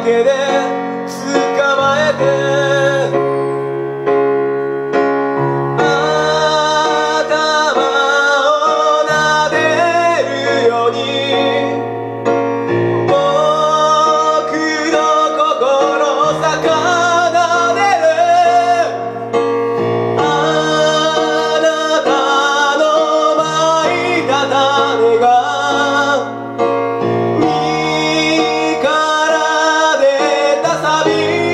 けで捕まえて頭を撫でるように僕の心を逆なでるあなたのまいた種が身から出たサビ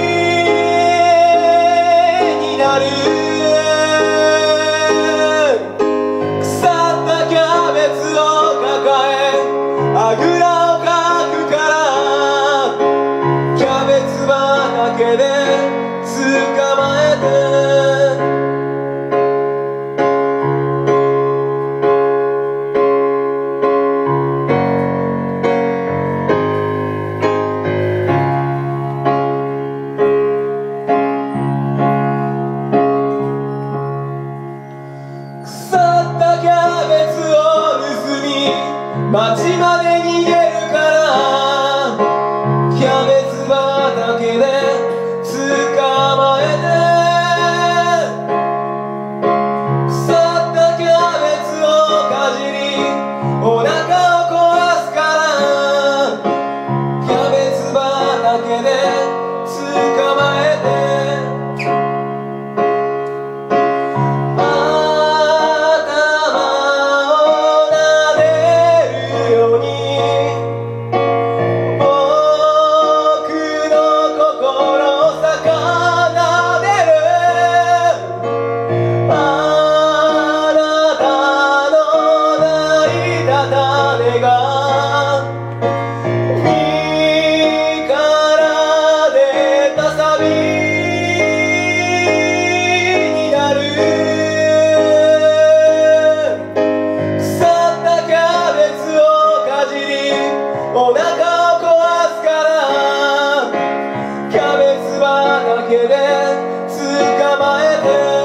になる腐ったキャベツを抱えあぐらをかくからキャベツ畑で捕まえて街まで逃げるからキャベツ畑で捕まえて腐ったキャベツをかじりお腹を壊すからキャベツ畑で捕まえてお腹を壊すからキャベツ畑で捕まえて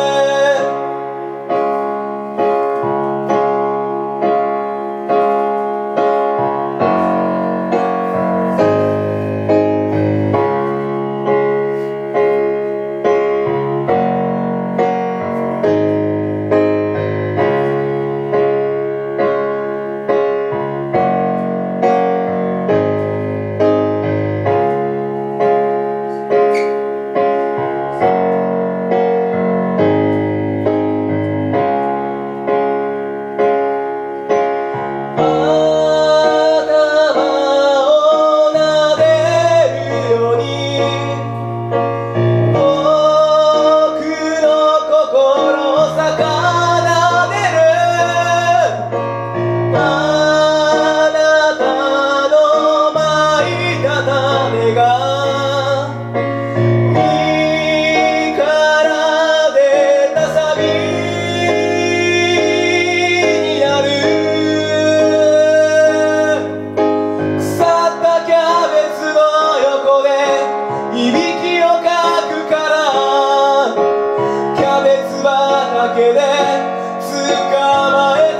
畑で捕まえて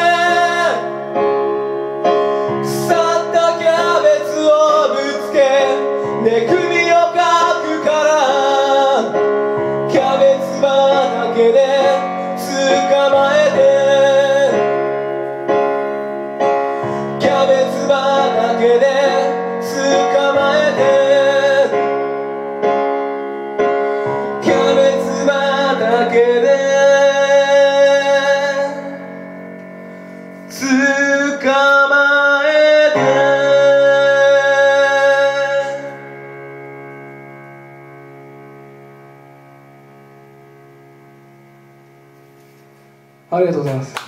腐ったキャベツをぶつけ寝首をかくからキャベツ畑で捕まえてキャベツ畑で捕まえてキャベツ畑で捕まえてありがとうございます。